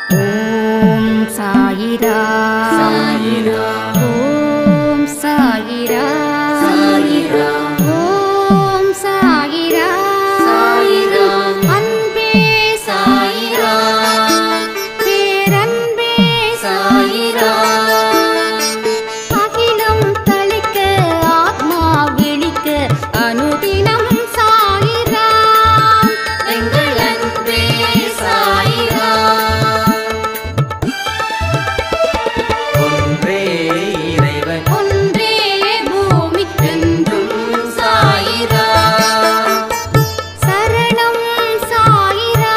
ஓம் சாயிரா சாயிரா ஓம் சாயிரா சாயிரா ஓம் சாயிரா சாயிரா அன்பே சாயிரா பேரன்பே சாயிரா அகிலம் தளிக்க ஆத்மா விழிக்க அனுதினம் சாயிரா எங்கள் அன்பே சாயிரா ஒன்றே இறைவன் ஒன்றே பூமிக்கென்றும் சாயிரா சரணம் சாயிரா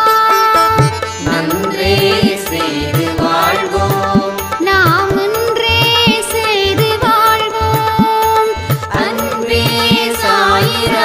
நன்றே செய்து வாழ்வோம் நாம் ஒன்றே செய்து வாழ்வோம் அன்பே சாயிரா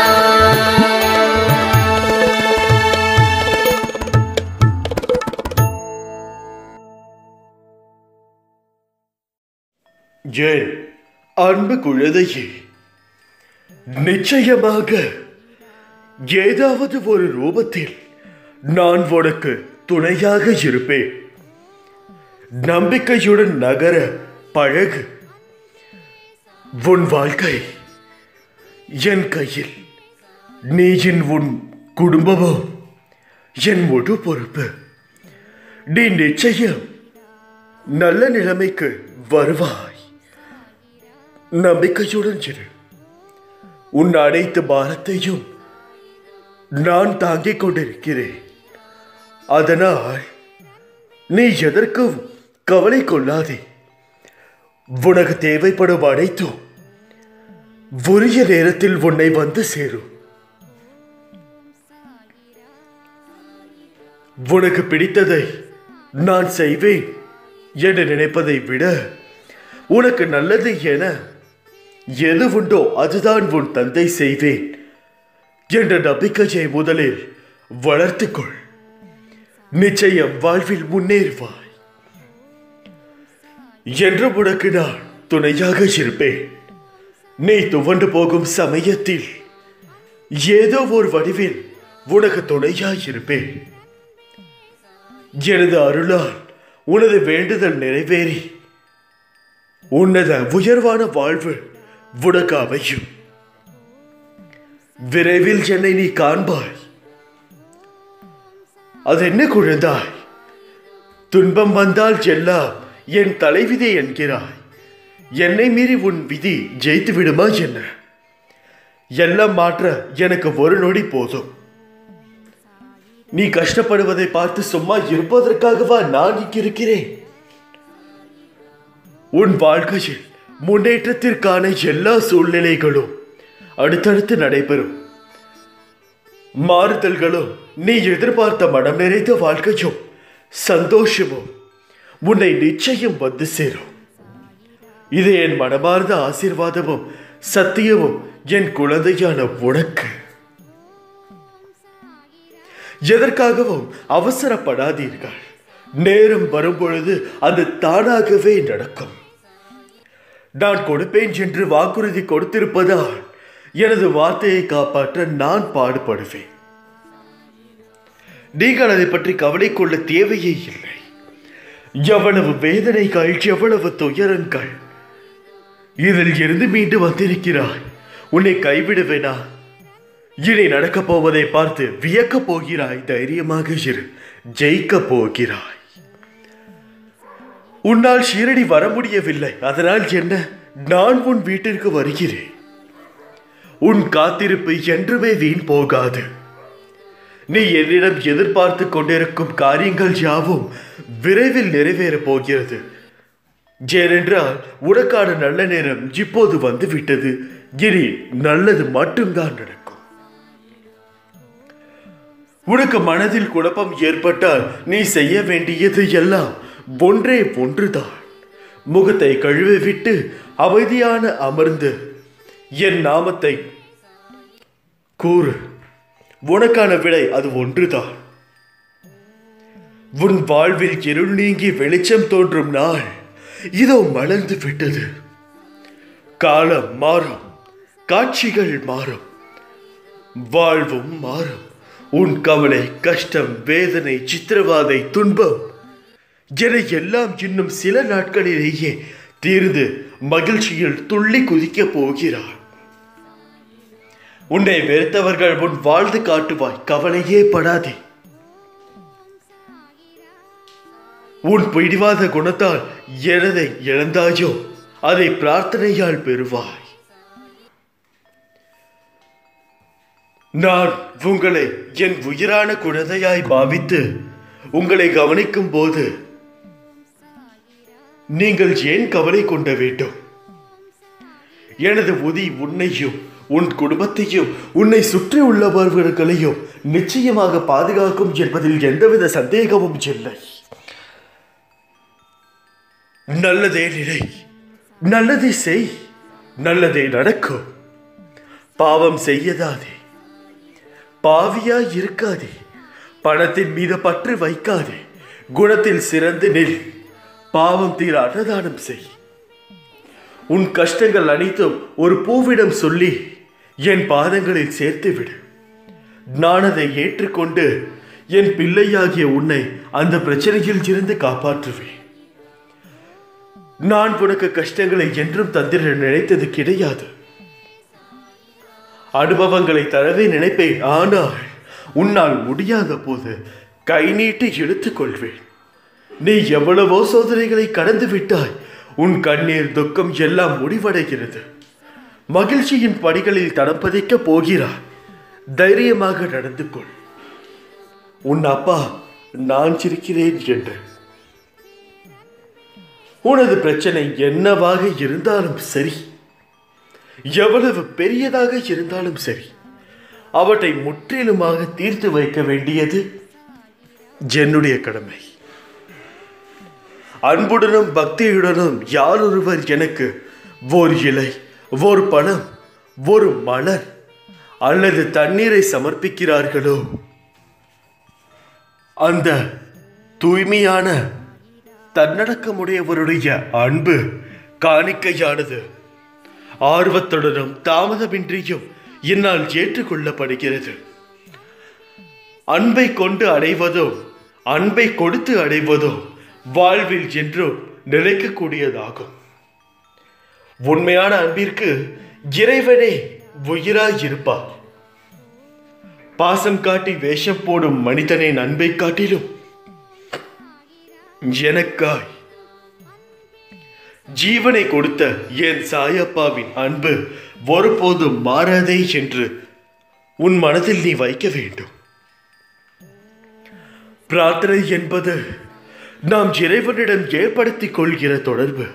என் அன்பு குழந்தையே, நிச்சயமாக ஏதாவது ஒரு ரூபத்தில் நான் உனக்கு துணையாக இருப்பேன். நம்பிக்கையுடன் நகர பழகு. உன் வாழ்க்கை என் கையில். நீயின் உன் குடும்பமோ என் முழு பொறுப்பு. நீ நிச்சயம் நல்ல நிலைமைக்கு வருவாய். நம்பிக்கையுடன் இரு. உன் அனைத்து பாரத்தையும் நான் தாங்கிக் கொண்டிருக்கிறேன். அதனால் நீ எதற்கும் கவலை கொள்ளாதே. உனக்கு தேவைப்படும் அனைத்தும் உரிய நேரத்தில் உன்னை வந்து சேரும். உனக்கு பிடித்ததை நான் செய்வேன் என்று நினைப்பதை விட உனக்கு நல்லது என எது உண்டோ அதுதான் உன் தந்தை செய்வேன் என்ற நம்பிக்கையை முதலில் வளர்த்துக்கொள். நிச்சயம் வாழ்வில் முன்னேறுவாய். என்று உனக்கு நான் துணையாக இருப்பேன். நீ துவண்டு போகும் சமயத்தில் ஏதோ ஒரு வடிவில் உனக்கு துணையாய் இருப்பேன். எனது அருளால் உனது வேண்டுதல் நிறைவேறி உன்னத உயர்வான வாழ்வு உனக்கு அமையும். விரைவில் என்னை நீ காண்பாய். அது என்ன குழந்தாய், துன்பம் வந்தால் எல்லாம் என் தலைவிதி என்கிறாய். என்னை மீறி உன் விதி ஜெயித்து விடுமா என்ன? எல்லாம் மாற்ற எனக்கு ஒரு நொடி போதும். நீ கஷ்டப்படுவதை பார்த்து சும்மா இருப்பதற்காகவா நான் இங்கிருக்கிறேன்? உன் வாழ்க்கையில் முன்னேற்றத்திற்கான எல்லா சூழ்நிலைகளும் அடுத்தடுத்து நடைபெறும். மாறுதல்களும் நீ எதிர்பார்த்த மனம் நிறைந்த வாழ்க்கையும் சந்தோஷமும் உன்னை நிச்சயம் வந்து சேரும். இது என் மனமார்ந்த ஆசீர்வாதமும் சத்தியமும் என் குழந்தையான உனக்கு. எதற்காகவும் அவசரப்படாதீர்கள். நேரம் வரும்பொழுது அது தானாகவே நடக்கும். நான் கொடுப்பேன் என்று வாக்குறுதி கொடுத்திருப்பதால் எனது வார்த்தையை காப்பாற்ற நான் பாடுபடுவேன். நீங்கள் அதை பற்றி கவலை கொள்ள தேவையே இல்லை. எவ்வளவு வேதனைகள், எவ்வளவு துயரங்கள். இதில் இருந்து மீண்டு வந்திருக்கிறாய். உன்னை கைவிடுவேனா? இனி நடக்கப் போவதை பார்த்து வியக்கப் போகிறாய். தைரியமாக இரு. ஜெயிக்கப் போகிறாய். உன்னால் ஷீரடி வர முடியவில்லை. அதனால் என்ன? நான் உன் வீட்டிற்கு வருகிறேன். உன் காத்திருப்பு என்றுமே வீண் போகாது. நீ என்னிடம் எதிர்பார்த்து கொண்டிருக்கும் காரியங்கள் யாவும் விரைவில் நிறைவேறப் போகிறது. ஏனென்றால் உனக்கான நல்ல நேரம் இப்போது வந்து விட்டது. இனி நல்லது மட்டும்தான் நடக்கும். உனக்கு மனதில் குழப்பம் ஏற்பட்டால் நீ செய்ய வேண்டியது எல்லாம் ஒன்றே ஒன்றுதான். முகத்தை கழுவி விட்டு அமைதியான அமர்ந்து என் நாமத்தை கூறு. உனக்கான விடை அது ஒன்றுதான். உன் வாழ்வில் இருள் நீங்கி வெளிச்சம் தோன்றும் நாள் இதோ மலர்ந்து விட்டது. காலம் மாறும், காட்சிகள் மாறும், வாழ்வும் மாறும். உன் கவலை, கஷ்டம், வேதனை, சித்திரவாதை, துன்பம் என எல்லாம் இன்னும் சில நாட்களிலேயே தீர்ந்து மகிழ்ச்சியில் துள்ளி குதிக்கப் போகிறார். உன்னை வெறுத்தவர்கள் உன் வாழ்ந்து காட்டுவாய், கவலையே படாதே. உன் பிடிவாத குணத்தால் எதை இழந்தாயோ அதை பிரார்த்தனையால் பெறுவாய். நான் உங்களை என் உயிரான குழந்தையாய் பாவித்து உங்களை கவனிக்கும் போது நீங்கள் ஏன் கவலை கொண்ட வேண்டும்? எனது உதி உன்னையும் உன் குடும்பத்தையும் உன்னை சுற்றி உள்ளவர்களையும் நிச்சயமாக பாதுகாக்கும் என்பதில் எந்தவித சந்தேகமும் இல்லை. நல்லதே நினை, நல்லதை செய், நல்லதே நடக்கும். பாவம் செய்யதாதே, பாவியாய் இருக்காதே, பணத்தின் மீது பற்று வைக்காதே, குணத்தில் சிறந்து நில், பாவம் தீர அன்னதானம் செய். உன் கஷ்டங்கள் அனைத்தும் ஒரு பூவிடம் சொல்லி என் பாதங்களில் சேர்த்து விடு. நான் அதை ஏற்றுக்கொண்டு என் பிள்ளையாகிய உன்னை அந்த பிரச்சனையில் இருந்து காப்பாற்றுவேன். நான் உனக்கு கஷ்டங்களை என்றும் தந்திர நினைத்தது கிடையாது. அனுபவங்களை தரவே நினைப்பேன். ஆனால் உன்னால் முடியாத போது கை நீட்டி இழுத்துக் கொள்வேன். நீ எவ்வளவோ சோதனைகளை கடந்து விட்டாய். உன் கண்ணீர் துக்கம் எல்லாம் முடிவடைகிறது. மகிழ்ச்சியின் படிகளில் தடம் பதிக்க போகிறாய். தைரியமாக நடந்து கொள். உன் அப்பா நான் சிரிக்கிறேன் என்று. உனது பிரச்சனை என்னவாக இருந்தாலும் சரி, எவ்வளவு பெரியதாக இருந்தாலும் சரி, அவற்றை முற்றிலுமாக தீர்த்து வைக்க வேண்டியது என்னுடைய கடமை. அன்புடனும் பக்தியுடனும் யாரொருவர் எனக்கு ஓர் இலை, ஓர் பழம், ஒரு மலர் அல்லது தண்ணீரை சமர்ப்பிக்கிறார்களோ, அந்த தூய்மையான தன்னடக்கமுடையவருடைய அன்பு காணிக்கையானது ஆர்வத்துடனும் தாமதமின்றியும் என்னால் ஏற்றுக்கொள்ளப்படுகிறது. அன்பை கொண்டு அடைவதோ அன்பை கொடுத்து அடைவதோ வாழ்வில் என்றும் நிலைக்கக்கூடியதாகும். உண்மையான அன்பிற்கு இறைவனே உயிராய் இருப்பார். பாசம் காட்டி வேஷம் போடும் மனிதனின் அன்பை காட்டிலும் எனக்காய் ஜீவனை கொடுத்த என் சாயப்பாவின் அன்பு ஒருபோதும் மாறாதே என்று உன் மனதில் நீ வைக்க வேண்டும். பிரார்த்தனை என்பது நாம் இறைவனிடம் ஏற்படுத்திக் கொள்கிற தொடர்பு.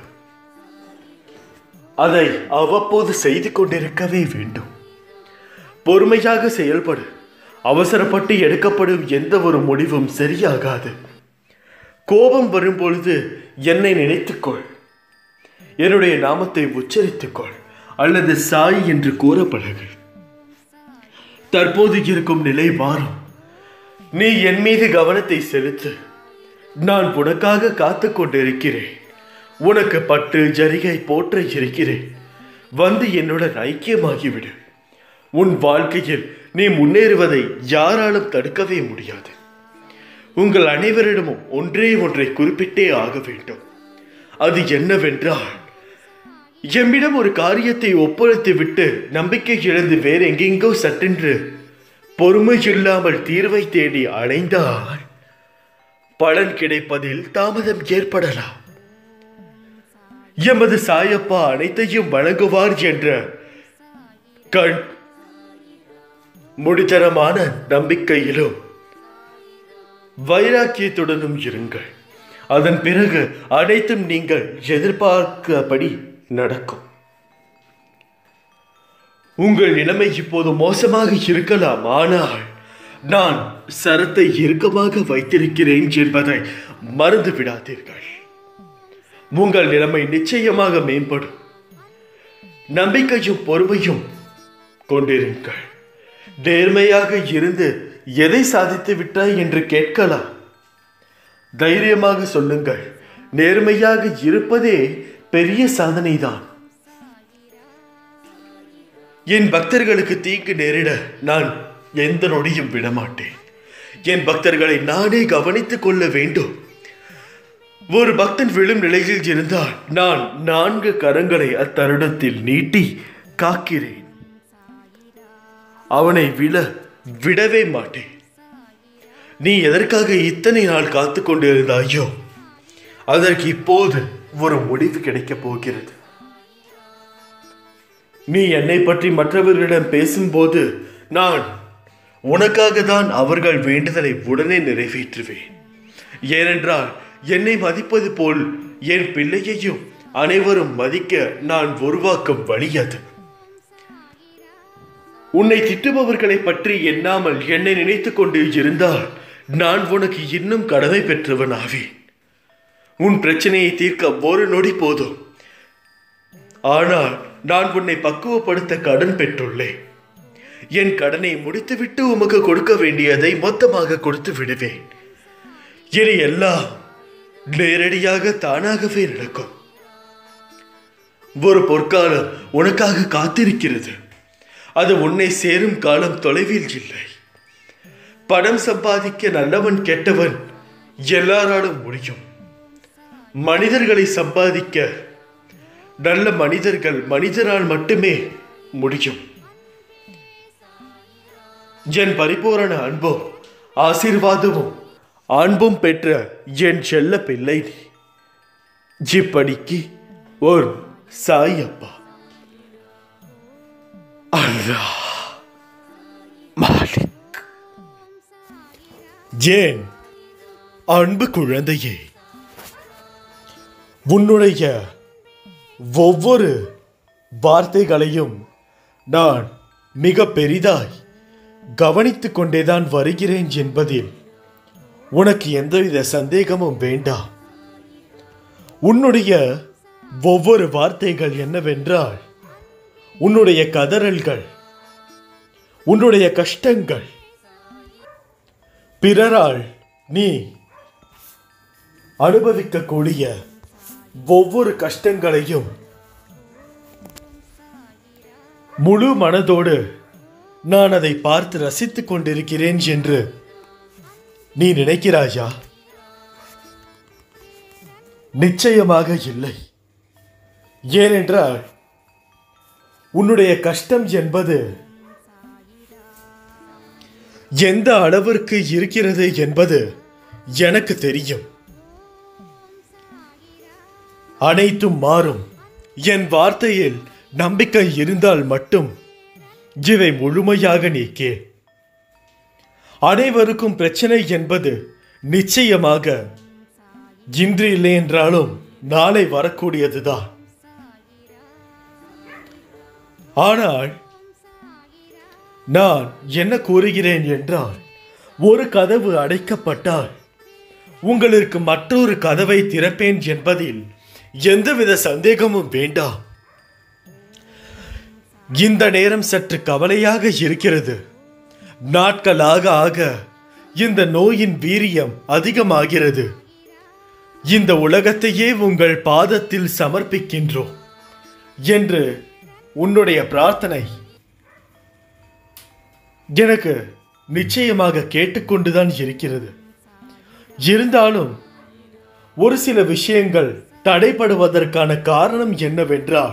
அதை அவ்வப்போது செய்து கொண்டிருக்கவே வேண்டும். பொறுமையாக செயல்படு. அவசரப்பட்டு எடுக்கப்படும் எந்த ஒரு முடிவும் சரியாகாது. கோபம் வரும்பொழுது என்னை நினைத்துக்கொள். என்னுடைய நாமத்தை உச்சரித்துக்கொள் அல்லது சாய் என்று கூற பழகு. தற்போது இருக்கும் நிலை மாறும். நீ என் மீது கவனத்தை செலுத்து. நான் உனக்காக காத்து கொண்டிருக்கிறேன். உனக்கு பட்டு ஜரிகை போற்ற இருக்கிறேன். வந்து என்னுடன் ஐக்கியமாகிவிடு. உன் வாழ்க்கையில் நீ முன்னேறுவதை யாராலும் தடுக்கவே முடியாது. உங்கள் அனைவரிடமும் ஒன்றை குறிப்பிட்டே ஆக வேண்டும். அது என்னவென்றால், எம்மிடம் ஒரு காரியத்தை ஒப்படைத்து விட்டு நம்பிக்கை இழந்து வேற எங்கெங்கோ சட்டென்று பொறுமை இல்லாமல் தீர்வை தேடி அலைந்தால் பலன் கிடைப்பதில் தாமதம் ஏற்படலாம். எமது சாயப்பா அனைத்தையும் வழங்குவார் என்ற முடித்தரமான நம்பிக்கையிலும் வைராக்கியத்துடனும் இருங்கள். அதன் பிறகு அனைத்தும் நீங்கள் எதிர்பார்க்கப்படி நடக்கும். உங்கள் நிலைமை இப்போது மோசமாக இருக்கலாம். ஆனால் நான் சரத்தை இறுக்கமாக வைத்திருக்கிறேன் என்பதை மறந்து விடாதீர்கள். உங்கள் நிலைமை நிச்சயமாக மேம்படும். நம்பிக்கையும் பொறுமையும் கொண்டிருங்கள். நேர்மையாக இருந்து எதை சாதித்து விட்டாய் என்று கேட்கலாம். தைரியமாக சொல்லுங்கள். நேர்மையாக இருப்பதே பெரிய சாதனைதான். என் பக்தர்களுக்கு தீங்கு நேரிட நான் எந்த நொடியும் விடமாட்டேன். என் பக்தர்களை நானே கவனித்துக் கொள்ள வேண்டும். ஒரு பக்தன் விழும் நிலையில் இருந்தால் நான் 4 கரங்களை அத்தருணத்தில் நீட்டி காக்கிறேன். அவனை விடவே மாட்டேன். நீ எதற்காக இத்தனை நாள் காத்து கொண்டிருந்தாயோ அதற்கு இப்போது ஒரு முடிவு கிடைக்கப் போகிறது. நீ என்னை பற்றி மற்றவர்களிடம் பேசும்போது நான் உனக்காக தான் அவர்கள் வேண்டுதலை உடனே நிறைவேற்றுவேன். ஏனென்றால் என்னை மதிப்பது போல் என் பிள்ளையையும் அனைவரும் மதிக்க நான் உருவாக்கும் வழி அது. உன்னை திட்டுபவர்களை பற்றி எண்ணாமல் என்னை நினைத்துக் கொண்டு இருந்தால் நான் உனக்கு இன்னும் கடமை பெற்றவன் ஆவேன். உன் பிரச்சனையை தீர்க்க ஒரு நொடி போதும். ஆனால் நான் உன்னை பக்குவப்படுத்த கடன் பெற்றுள்ளேன். என் கடனை முடித்துவிட்டு உமக்கு கொடுக்க வேண்டியதை மொத்தமாக கொடுத்து விடுவேன். இனி எல்லாம் நேரடியாக தானாகவே நடக்கும். ஒரு பொற்காலம் உனக்காக காத்திருக்கிறது. அது உன்னை சேரும் காலம் தொலைவில் இல்லை. பணம் சம்பாதிக்க நல்லவன் கெட்டவன் எல்லாராலும் முடியும். மனிதர்களை சம்பாதிக்க நல்ல மனிதரால் மட்டுமே முடியும். என் பரிபூரண அன்பும் ஆசீர்வாதமும் அன்பும் பெற்ற என் செல்ல பிள்ளை இப்படிக்கு ஒரு சாயப்பா. அல்லாஹ் மாலிக். ஏன் அன்பு குழந்தையே, உன்னுடைய ஒவ்வொரு வார்த்தைகளையும் நான் மிக பெரிதாய் கவனித்துக் கொண்டேதான் வருகிறேன் என்பதில் உனக்கு எந்தவித சந்தேகமும் வேண்டாம். உன்னுடைய ஒவ்வொரு வார்த்தைகள் என்னவென்றால் உன்னுடைய கதறல்கள், உன்னுடைய கஷ்டங்கள், பிறரால் நீ அனுபவிக்கக்கூடிய ஒவ்வொரு கஷ்டங்களையும் முழு மனதோடு நான் அதை பார்த்து ரசித்துக் கொண்டிருக்கிறேன் என்று நீ நினைக்கிறாயா? நிச்சயமாக இல்லை. ஏனென்றால் உன்னுடைய கஷ்டம் என்பது எந்த அளவிற்கு இருக்கிறது என்பது எனக்கு தெரியும். அனைத்தும் மாறும். என் வார்த்தையில் நம்பிக்கை இருந்தால் மட்டும் இதை முழுமையாக நீக்கே. அனைவருக்கும் பிரச்சனை என்பது நிச்சயமாக இன்று இல்லை என்றாலும் நாளை வரக்கூடியதுதான். ஆனால் நான் என்ன கூறுகிறேன் என்றால், ஒரு கதவு அடைக்கப்பட்டால் உங்களுக்கு மற்றொரு கதவை திறப்பேன் என்பதில் எந்தவித சந்தேகமும் வேண்டாம். இந்த நேரம் சற்று கவலையாக இருக்கிறது. நாட்களாக ஆக இந்த நோயின் வீரியம் அதிகமாகிறது. இந்த உலகத்தையே உங்கள் பாதத்தில் சமர்ப்பிக்கின்றோம் என்று உன்னுடைய பிரார்த்தனை எனக்கு நிச்சயமாக கேட்டுக்கொண்டுதான் இருக்கிறது. இருந்தாலும் ஒரு சில விஷயங்கள் தடைபடுவதற்கான காரணம் என்னவென்றால்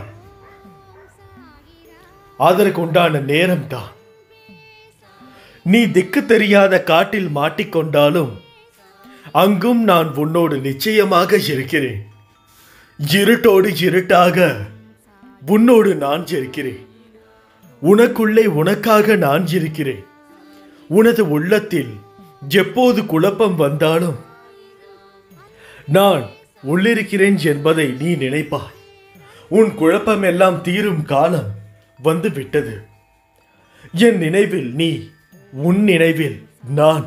அதற்குண்டான நேரம்தான். நீ திக்கு தெரியாத காட்டில் மாட்டிக்கொண்டாலும் அங்கும் நான் உன்னோடு நிச்சயமாக இருக்கிறேன். இருட்டோடு இருட்டாக உன்னோடு நான் இருக்கிறேன். உனக்குள்ளே உனக்காக நான் இருக்கிறேன். உனது உள்ளத்தில் எப்போது குழப்பம் வந்தாலும் நான் உள்ளிருக்கிறேன் என்பதை நீ நினைப்பாய். உன் குழப்பம் எல்லாம் தீரும் காலம் வந்து விட்டது. என் நினைவில் நீ, உன் நினைவில் நான்.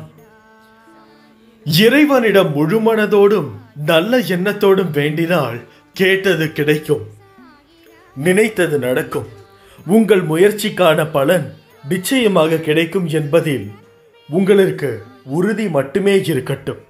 இறைவனிடம் முழுமனதோடும் நல்ல எண்ணத்தோடும் வேண்டினால் கேட்டது கிடைக்கும், நினைத்தது நடக்கும். உங்கள் முயற்சிக்கான பலன் நிச்சயமாக கிடைக்கும் என்பதில் உங்களுக்கு உறுதி மட்டுமே இருக்கட்டும்.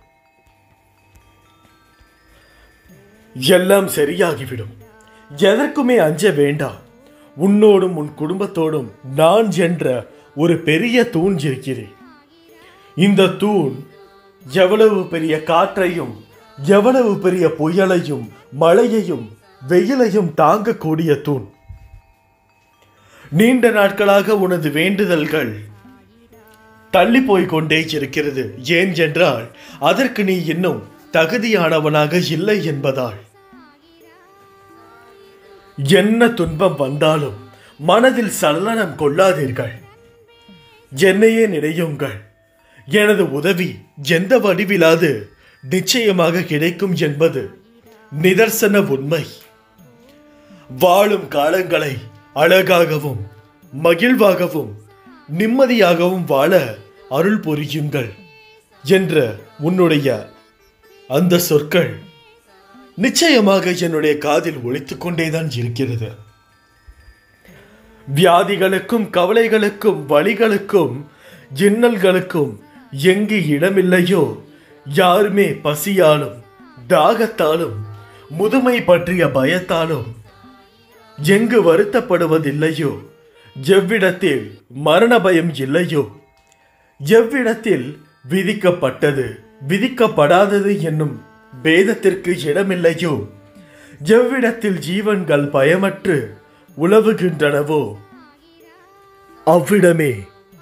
எல்லாம் சரியாகிவிடும். எதற்குமே அஞ்ச வேண்டாம். உன்னோடும் உன் குடும்பத்தோடும் நான் என்ற ஒரு பெரிய தூண் இருக்கிறேன். இந்த தூண் எவ்வளவு பெரிய காற்றையும் எவ்வளவு பெரிய புயலையும் மழையையும் வெயிலையும் தாங்கக்கூடிய தூண். நீண்ட நாட்களாக உனது வேண்டுதல்கள் தள்ளி போய்கொண்டே இருக்கிறது. ஏன் என்றால் அதற்கு நீ இன்னும் தகுதியானவனாக இல்லை என்பதால். என்ன துன்பம் வந்தாலும் மனதில் சலனம் கொள்ளாதீர்கள். என்னையே நினையுங்கள். எனது உதவி எந்த வடிவிலாது நிச்சயமாக கிடைக்கும் என்பது நிதர்சன உண்மை. வாழும் காலங்களை அழகாகவும் மகிழ்வாகவும் நிம்மதியாகவும் வாழ அருள் புரியுங்கள் என்ற உன்னுடைய அந்த சொற்கள் நிச்சயமாக என்னுடைய காதில் ஒலித்துக் கொண்டேதான் இருக்கிறது. வியாதிகளுக்கும் கவலைகளுக்கும் வலிகளுக்கும் இன்னல்களுக்கும் எங்கு இடமில்லையோ, யாருமே பசியாலும் தாகத்தாலும் முதுமை பற்றிய பயத்தாலும் எங்கு வருத்தப்படுவதில்லையோ, எவ்விடத்தில் மரண பயம் இல்லையோ, எவ்விடத்தில் விதிக்கப்பட்டது விதிக்கப்படாதது என்னும் பேதத்திற்கு இடமில்லையோ, எவ்விடத்தில் ஜீவன்கள் பயமற்று உலவுகின்றனவோ அவ்விடமே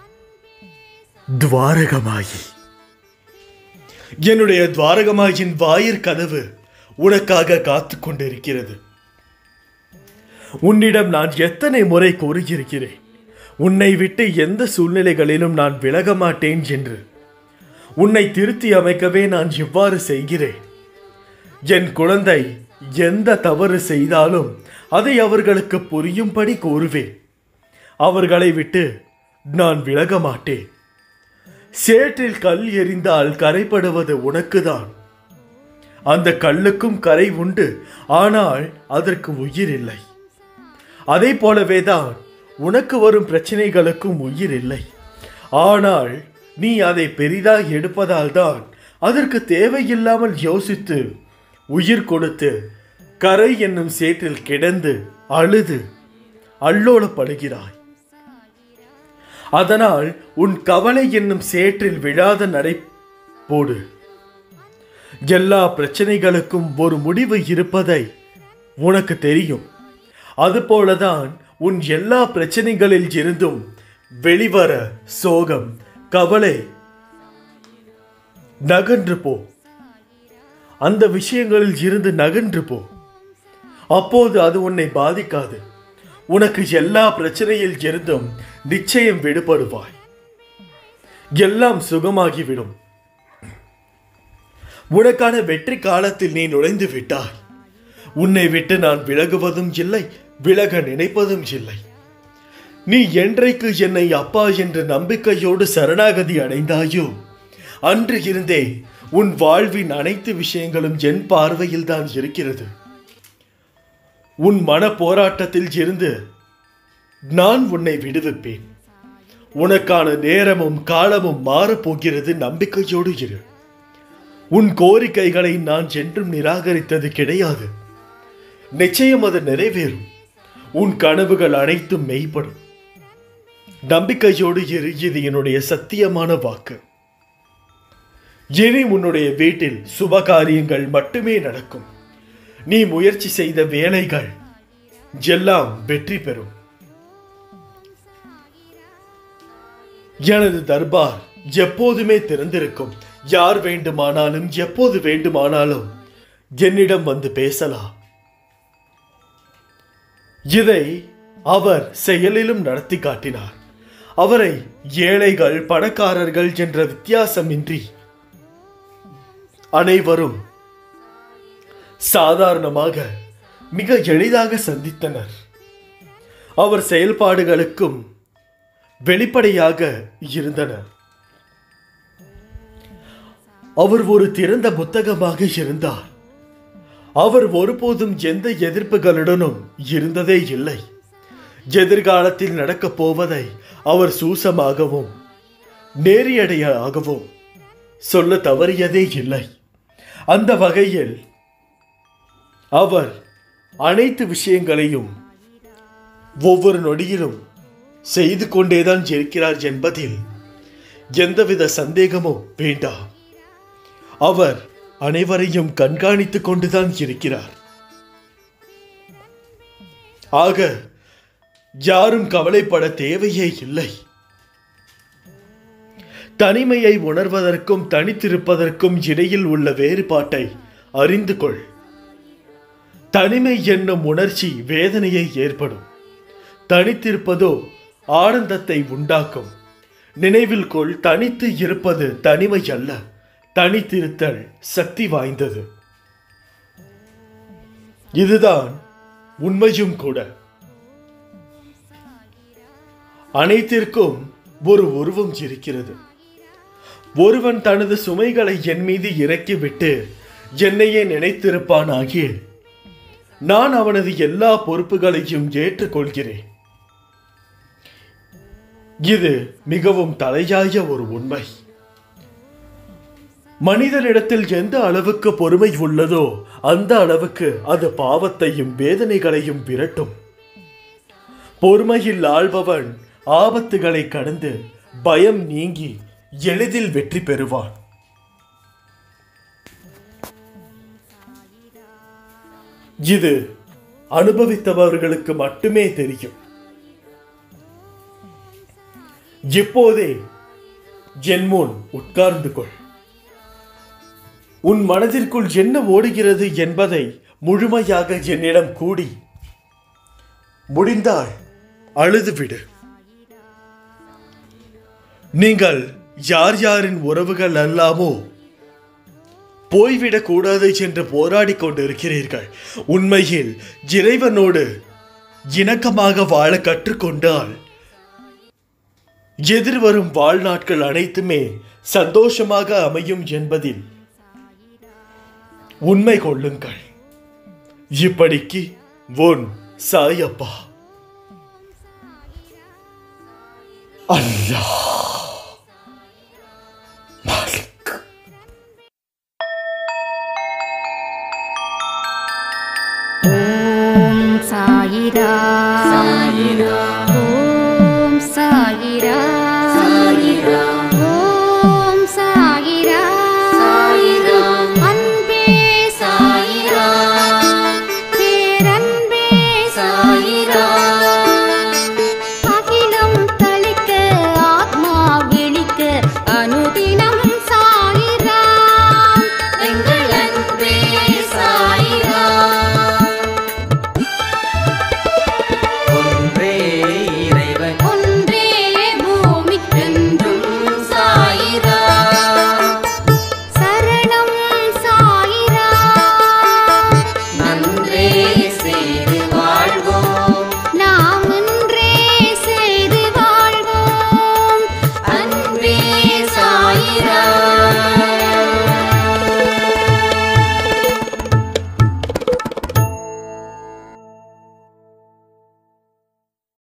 துவாரகமாயி. என்னுடைய துவாரகமாயின் வாயிற் கதவு உனக்காக காத்து கொண்டிருக்கிறது. உன்னிடம் நான் எத்தனை முறை கூறியிருக்கிறேன், உன்னை விட்டு எந்த சூழ்நிலைகளிலும் நான் விலக மாட்டேன் என்று. உன்னை திருத்தி அமைக்கவே நான் இவ்வாறு செய்கிறேன். என் குழந்தை எந்த தவறு செய்தாலும் அதை அவர்களுக்கு புரியும்படி கூறுவேன். அவர்களை விட்டு நான் விலக மாட்டேன். சேற்றில் கல் எறிந்தால் கரைப்படுவது உனக்குதான். அந்த கல்லுக்கும் கரை உண்டு, ஆனால் அதற்கு உயிர் இல்லை. அதே போலவேதான் உனக்கு வரும் பிரச்சனைகளுக்கும் உயிர் இல்லை. ஆனால் நீ அதை பெரிதாக எடுப்பதால் தான் அதற்கு தேவையில்லாமல் யோசித்து உயிர் கொடுத்து கரை என்னும் சேற்றில் கிடந்து அழுது அல்லோலப்படுகிறாய். அதனால் உன் கவலை என்னும் சேற்றில் விழாத நடை போடு. எல்லா பிரச்சனைகளுக்கும் ஒரு முடிவு இருப்பதை உனக்கு தெரியும். அதுபோலதான் உன் எல்லா பிரச்சனைகளில் இருந்தும் வெளிவர சோகம் கவலை நகன்று போ. அந்த விஷயங்களில் இருந்து நகன்று போ. அப்போது அது உன்னை பாதிக்காது. உனக்கு எல்லா பிரச்சனையில் இருந்தும் நிச்சயம் விடுபடுவாய். எல்லாம் சுகமாகிவிடும். உனக்கான வெற்றி காலத்தில் நீ நுழைந்து விட்டாய். உன்னை விட்டு நான் விலகுவதும் இல்லை, விலக நினைப்பதும் இல்லை. நீ என்றைக்கு என்னை அப்பா என்ற நம்பிக்கையோடு சரணாகதி அடைந்தாயோ அன்று இருந்தே உன் வாழ்வின் அனைத்து விஷயங்களும் என் பார்வையில் தான் இருக்கிறது. உன் மன போராட்டத்தில் இருந்து நான் உன்னை விடுவிப்பேன். உனக்கான நேரமும் காலமும் மாறப்போகிறது. நம்பிக்கையோடு இரு. உன் கோரிக்கைகளை நான் என்றும் நிராகரித்தது கிடையாது. நிச்சயம் அது நிறைவேறும். உன் கனவுகள் அனைத்தும் மெய்ப்படும். நம்பிக்கையோடு இரு. இது என்னுடைய சத்தியமான வாக்கு. இனி உன்னுடைய வீட்டில் சுபகாரியங்கள் மட்டுமே நடக்கும். நீ முயற்சி செய்த வேலைகள் எல்லாம் வெற்றி பெறும். எனது தர்பார் எப்போதுமே திறந்திருக்கும். யார் வேண்டுமானாலும் எப்போது வேண்டுமானாலும் என்னிடம் வந்து பேசலாம். இதை அவர் செயலிலும் நடத்தி காட்டினார். அவரை ஏழைகள் பணக்காரர்கள் என்ற வித்தியாசமின்றி அனைவரும் சாதாரணமாக மிக எளிதாக சந்தித்தனர். அவர் செயல்பாடுகளுக்கும் வெளிப்படையாக இருந்தனர். அவர் ஒரு திறந்த புத்தகமாக இருந்தார். அவர் ஒருபோதும் எந்த எதிர்ப்புகளுடனும் இருந்ததே இல்லை. எதிர்காலத்தில் நடக்கப் போவதை அவர் சூசமாகவும் நேரியடையாகவும் சொல்ல தவறியதே இல்லை. அந்த வகையில் அவர் அனைத்து விஷயங்களையும் ஒவ்வொரு நொடியிலும் செய்து கொண்டேதான் இருக்கிறார் என்பதில் எந்தவித சந்தேகமும் வேண்டாம். அவர் அனைவரையும் கண்காணித்துக் கொண்டுதான் இருக்கிறார். ஆக யாரும் கவலைப்பட தேவையே இல்லை. தனிமையை உணர்வதற்கும் தனித்திருப்பதற்கும் இடையில் உள்ள வேறுபாட்டை அறிந்து கொள். தனிமை என்னும் உணர்ச்சி வேதனையை ஏற்படும். தனித்திருப்பதோ ஆனந்தத்தை உண்டாக்கும். நினைவில் கொள், தனித்து இருப்பது தனிமை அல்ல, தனித்திருத்தல் சக்தி வாய்ந்தது. இதுதான் உண்மையும் கூட. அனைத்திற்கும் ஒரு உருவம் இருக்கிறது. ஒருவன் தனது சுமைகளை என் மீது இறக்கிவிட்டு என்னையே நினைத்திருப்பான் ஆகிய நான் அவனது எல்லா பொறுப்புகளையும் ஏற்றுக்கொள்கிறேன். இது மிகவும் தலையாய ஒரு உண்மை. மனிதனிடத்தில் எந்த அளவுக்கு பொறுமை உள்ளதோ அந்த அளவுக்கு அது பாவத்தையும் வேதனைகளையும் விரட்டும். பொறுமையில் ஆள்பவன் ஆபத்துகளை கடந்து பயம் நீங்கி எளிதில் வெற்றி பெறுவான். இது அனுபவித்தவர்களுக்கு மட்டுமே தெரியும். இப்போதே என் முன் உட்கார்ந்து கொள். உன் மனதிற்குள் என்ன ஓடுகிறது என்பதை முழுமையாக என்னிடம் கூடி முடிந்தால் அழுதுவிடு. நீங்கள் யார் யாரின் உறவுகள் அல்லாமோ போய்விடக் கூடாது என்று போராடி கொண்டிருக்கிறீர்கள். உண்மையில் இறைவனோடு இணக்கமாக வாழ கற்றுக்கொண்டால் எதிர்வரும் வாழ்நாட்கள் அனைத்துமே சந்தோஷமாக அமையும் என்பதில் உண்மை கொள்ளுங்கள். இப்படிக்கு உன் சாயப்பா. அல்லாஹ் மாலிக். ஓம் சாயிராம்.